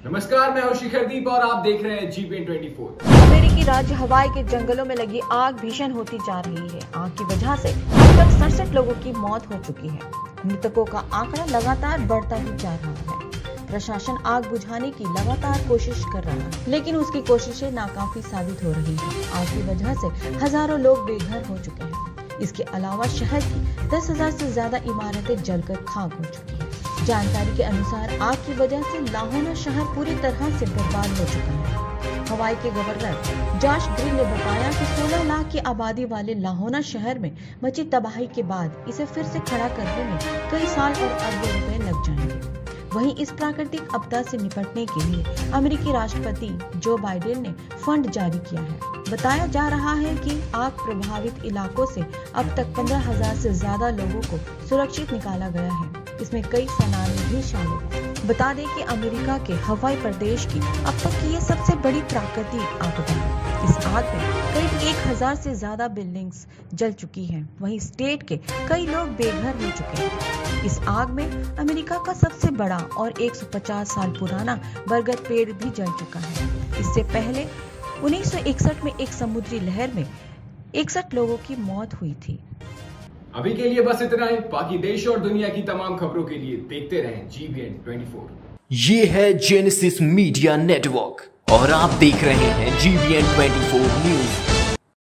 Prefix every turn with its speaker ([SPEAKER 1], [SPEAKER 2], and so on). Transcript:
[SPEAKER 1] नमस्कार, मैं हूं शिखरदीप और आप देख रहे हैं जीबीएन 24।
[SPEAKER 2] अमेरिकी राज्य हवाई के जंगलों में लगी आग भीषण होती जा रही है। आग की वजह से अब तक 67 लोगों की मौत हो चुकी है। मृतकों का आंकड़ा लगातार बढ़ता ही जा रहा है। प्रशासन आग बुझाने की लगातार कोशिश कर रहा है, लेकिन उसकी कोशिशें नाकाफी साबित हो रही है। आग की वजह से हजारों लोग बेघर हो चुके हैं। इसके अलावा शहर की 10,000 से ज्यादा इमारतें जलकर खाक हो चुकी है। जानकारी के अनुसार आग की वजह से लाहौना शहर पूरी तरह से बर्बाद हो चुका है। हवाई के गवर्नर जॉश ग्रीन ने बताया कि 16 लाख की आबादी वाले लाहौना शहर में मची तबाही के बाद इसे फिर से खड़ा करने में कई साल और अरबों रुपए लग जाएंगे। वहीं इस प्राकृतिक आपदा से निपटने के लिए अमेरिकी राष्ट्रपति जो बाइडेन ने फंड जारी किया है। बताया जा रहा है कि आग प्रभावित इलाकों से अब तक 15,000 से ज्यादा लोगों को सुरक्षित निकाला गया है। इसमें कई सेनानी भी शामिल हैं। बता दें कि अमेरिका के हवाई प्रदेश की अब तक की ये सबसे बड़ी प्राकृतिक आपदा है। इस आग में करीब 1,000 से ज्यादा बिल्डिंग्स जल चुकी हैं। वहीं स्टेट के कई लोग बेघर हो चुके हैं। इस आग में अमेरिका का सबसे बड़ा और 150 साल पुराना बरगद पेड़ भी जल चुका है। इससे पहले 1961 में एक समुद्री लहर में 61 लोगों की मौत हुई थी।
[SPEAKER 1] अभी के लिए बस इतना ही। बाकी देश और दुनिया की तमाम खबरों के लिए देखते रहें जीबीएन 24।
[SPEAKER 3] ये है जेनेसिस मीडिया नेटवर्क और आप देख रहे हैं जीबीएन 24 न्यूज।